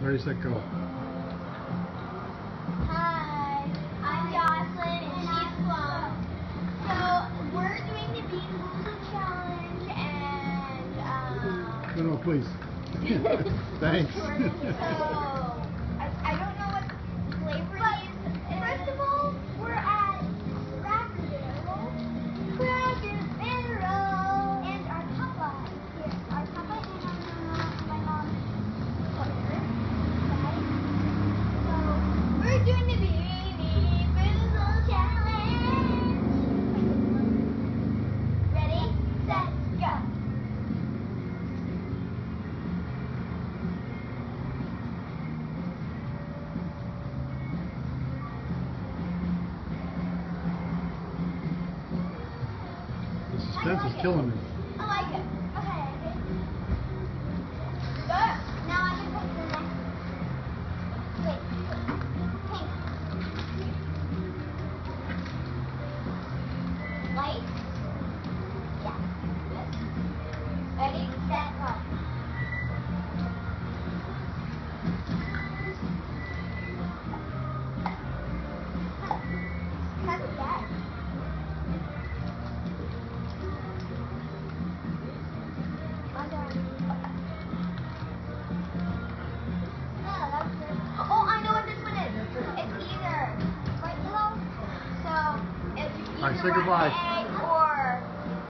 Ready, set, go. Hi, I'm Jocelyn and she's Plum. So we're doing the Boozle challenge and No, please. Thanks. So I don't know what flavor it is. First of all, we're at Cracker Barrel. And our papa is here. Our papa and my mom. We're doing the Boozle challenge. Ready, set, go. The suspense is killing me. I like it. Okay. Good. Now I can put the next. Wait. Pink. Light? Yeah. Good. Ready, set, go. How's it get? Oh, I know what this one is. It's either right below. So it's either All right, say goodbye.